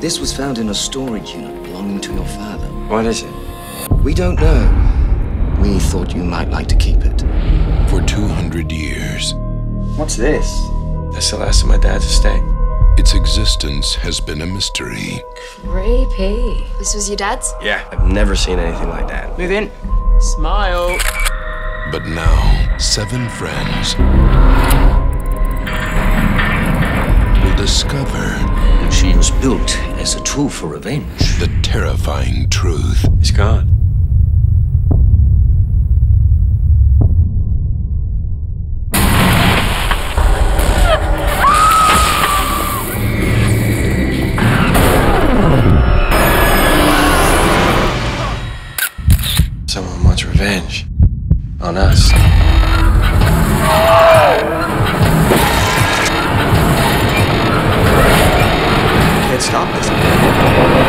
This was found in a storage unit belonging to your father. What is it? We don't know. We thought you might like to keep it. For 200 years, What's this? That's the last of my dad's estate. its existence has been a mystery. Creepy. This was your dad's? Yeah, I've never seen anything like that. Move in. Smile. But now, 7 friends will discover She was built as a tool for revenge. the terrifying truth. It's gone. Someone wants revenge on us. Can't stop this.